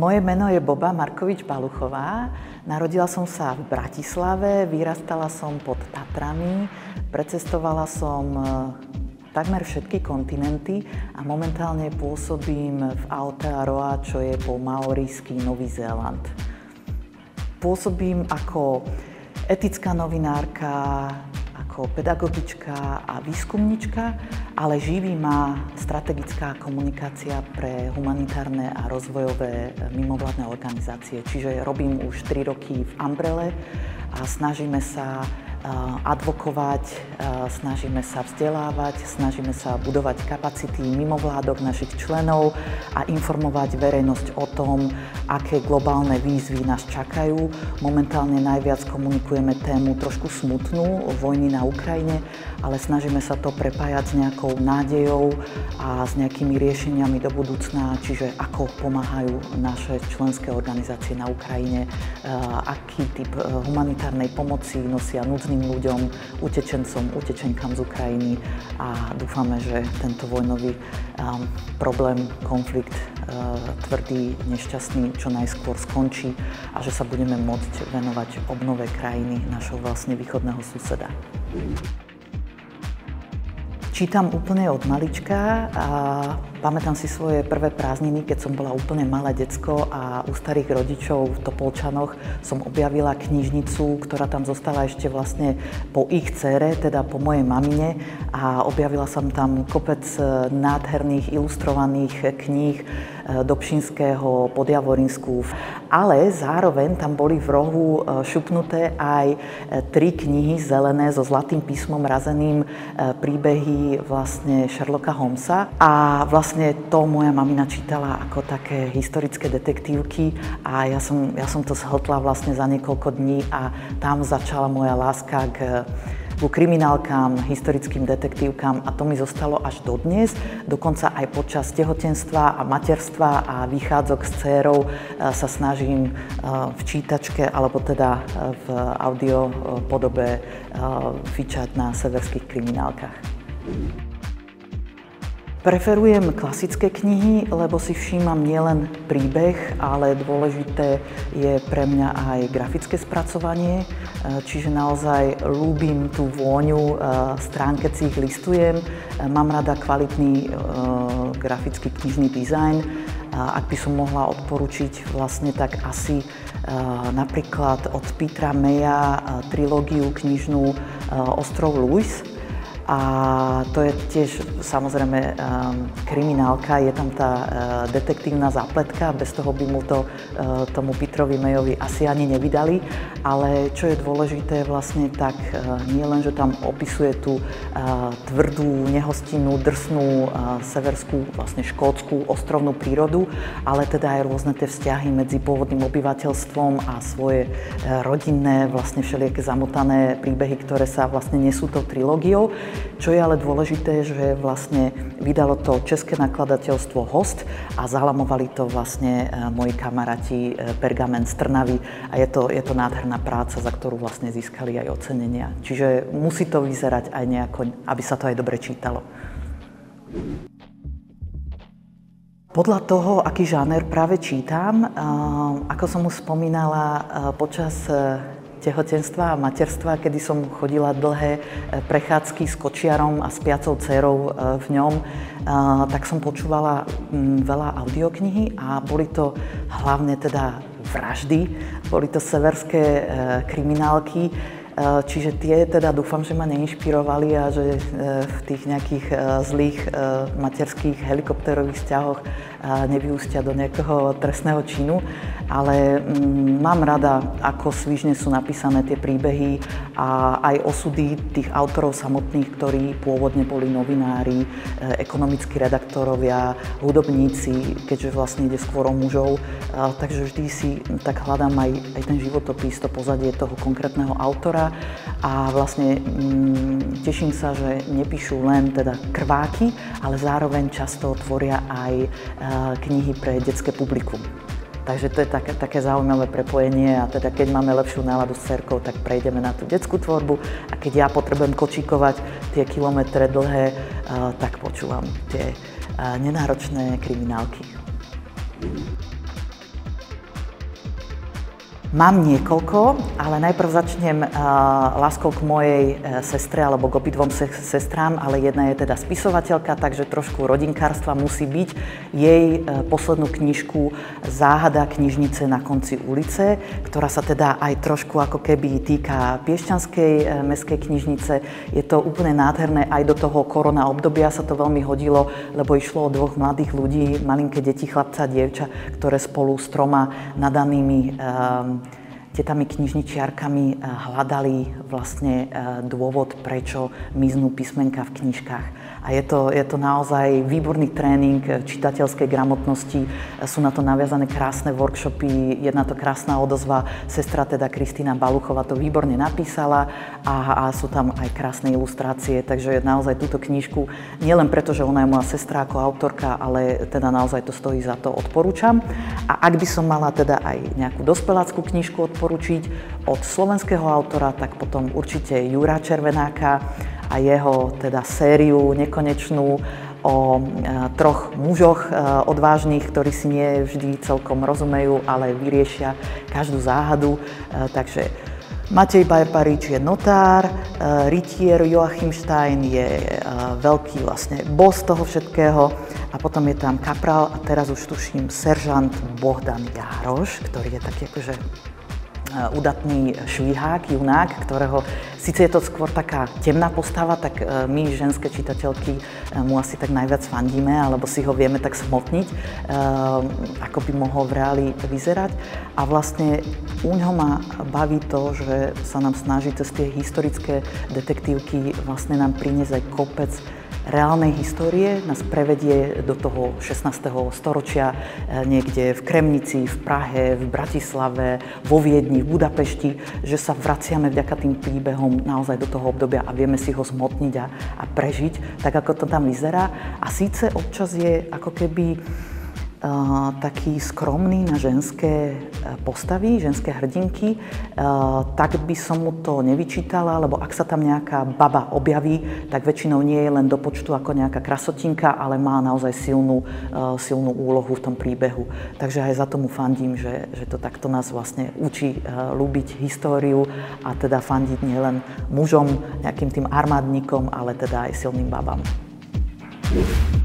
Moje meno je Boba Markovič Baluchová. Narodila som sa v Bratislave, vyrastala som pod Tatrami, precestovala som takmer všetky kontinenty a momentálne pôsobím v Aotearoa, čo je po maorísky Nový Zéland. Pôsobím ako etická novinárka, ako pedagogička a výskumnička, ale živí ma strategická komunikácia pre humanitárne a rozvojové mimovládne organizácie. Čiže robím už 3 roky v Umbrelle a snažíme sa advokovať, snažíme sa vzdelávať, snažíme sa budovať kapacity mimovládok našich členov a informovať verejnosť o tom, aké globálne výzvy nás čakajú. Momentálne najviac komunikujeme tému trošku smutnú, vojny na Ukrajine, ale snažíme sa to prepájať s nejakou nádejou a s nejakými riešeniami do budúcna, čiže ako pomáhajú naše členské organizácie na Ukrajine, aký typ humanitárnej pomoci nosia núdznym ľuďom, utečencom, utečenkám z Ukrajiny a dúfame, že tento vojnový problém, konflikt tvrdý, nešťastný, čo najskôr skončí a že sa budeme môcť venovať obnove krajiny našho vlastne východného suseda. Čítam úplne od malička a pamätám si svoje prvé prázdniny, keď som bola úplne malé decko a u starých rodičov v Topolčanoch som objavila knižnicu, ktorá tam zostala ešte vlastne po ich dcére, teda po mojej mamine, a objavila som tam kopec nádherných ilustrovaných kníh Dobšinského, Podjavorinsku. Ale zároveň tam boli v rohu šupnuté aj 3 knihy zelené so zlatým písmom razeným, príbehy vlastne Sherlocka Holmesa. A vlastne to moja mamina čítala ako také historické detektívky a ja som to zhltla vlastne za niekoľko dní a tam začala moja láska ku kriminálkám, historickým detektívkam a to mi zostalo až dodnes. Dokonca aj počas tehotenstva a materstva a výchádzok s dcérou sa snažím v čítačke alebo teda v audio podobe fičať na severských kriminálkach. Preferujem klasické knihy, lebo si všímam nielen príbeh, ale dôležité je pre mňa aj grafické spracovanie, čiže naozaj ľúbim tú vôňu strán, keď si ich listujem. Mám rada kvalitný grafický knižný dizajn. Ak by som mohla odporučiť vlastne tak asi napríklad od Petera Maya trilógiu knižnú Ostrov Lewis. A to je tiež samozrejme kriminálka, je tam tá detektívna zápletka, bez toho by mu to tomu Peterovi Mayovi asi ani nevydali, ale čo je dôležité vlastne tak nie len, že tam opisuje tú tvrdú, nehostinnú, drsnú severskú, vlastne škótsku ostrovnú prírodu, ale teda aj rôzne tie vzťahy medzi pôvodným obyvateľstvom a svoje rodinné, vlastne všelijaké zamotané príbehy, ktoré sa vlastne nesú tou trilógiou. Čo je ale dôležité, že vlastne vydalo to české nakladateľstvo Host a zalamovali to vlastne moji kamaráti Pergament z Trnavy a je to nádherná práca, za ktorú vlastne získali aj ocenenia. Čiže musí to vyzerať aj nejako, aby sa to aj dobre čítalo. Podľa toho, aký žáner práve čítam, ako som už spomínala, počas tehotenstva a materstva, kedy som chodila dlhé prechádzky s kočiarom a spiacou dcérou v ňom, tak som počúvala veľa audioknihy a boli to hlavne teda vraždy, boli to severské kriminálky, čiže tie teda dúfam, že ma neinšpirovali a že v tých nejakých zlých materských helikopterových vzťahoch nevyústia do nejakého trestného činu, ale mám rada, ako svižne sú napísané tie príbehy a aj osudy tých autorov samotných, ktorí pôvodne boli novinári, ekonomickí redaktorovia, hudobníci, keďže vlastne ide skôr o mužov, takže vždy si tak hľadám aj ten životopis, to pozadie toho konkrétneho autora a vlastne teším sa, že nepíšu len teda krváky, ale zároveň často tvoria aj knihy pre detské publikum. Takže to je také zaujímavé prepojenie a teda keď máme lepšiu náladu s dcerkou, tak prejdeme na tú detskú tvorbu a keď ja potrebujem kočíkovať tie kilometre dlhé, tak počúvam tie nenáročné kriminálky. Mám niekoľko, ale najprv začnem láskou k mojej sestre alebo k obidvom sestrám, ale jedna je teda spisovateľka, takže trošku rodinkárstva musí byť. Jej poslednú knižku Záhada knižnice na konci ulice, ktorá sa teda aj trošku ako keby týka Piešťanskej mestskej knižnice. Je to úplne nádherné, aj do toho korona obdobia sa to veľmi hodilo, lebo išlo o dvoch mladých ľudí, malinké deti, chlapca a dievča, ktoré spolu s 3 nadanými tetami knižničiarkami hľadali vlastne dôvod, prečo miznú písmenka v knižkách. A je to naozaj výborný tréning čitateľskej gramotnosti. Sú na to naviazané krásne workshopy, je na to krásna odozva. Sestra teda Kristína Baluchová to výborne napísala a sú tam aj krásne ilustrácie. Takže naozaj túto knižku, nielen preto, že ona je moja sestra ako autorka, ale teda naozaj to stojí za to, odporúčam. A ak by som mala teda aj nejakú dospeláckú knižku odporučiť od slovenského autora, tak potom určite Jura Červenáka a jeho teda sériu nekonečnú o 3 mužoch odvážnych, ktorí si nie vždy celkom rozumejú, ale vyriešia každú záhadu. Takže Matej Bajparič je notár, rytier Joachim Stein je veľký vlastne boss toho všetkého a potom je tam kaprál a teraz už tuším seržant Bohdan Jároš, ktorý je taký akože udatný švihák, junák, ktorého, síce je to skôr taká temná postava, tak my, ženské čitateľky, mu asi tak najviac fandíme, alebo si ho vieme tak smotniť, ako by mohol v reáli vyzerať. A vlastne u ňoho ma baví to, že sa nám snaží cez tie historické detektívky vlastne nám priniesť aj kopec reálnej histórie, nás prevedie do toho 16. storočia, niekde v Kremnici, v Prahe, v Bratislave, vo Viedni, v Budapešti, že sa vraciame vďaka tým príbehom naozaj do toho obdobia a vieme si ho zmotniť a prežiť, tak ako to tam vyzerá. A síce občas je ako keby taký skromný na ženské postavy, ženské hrdinky, tak by som mu to nevyčítala, lebo ak sa tam nejaká baba objaví, tak väčšinou nie je len do počtu ako nejaká krasotinka, ale má naozaj silnú úlohu v tom príbehu. Takže aj za tomu fandím, že to takto nás vlastne učí ľúbiť históriu a teda fandiť nielen mužom, nejakým tým armádnikom, ale teda aj silným babám.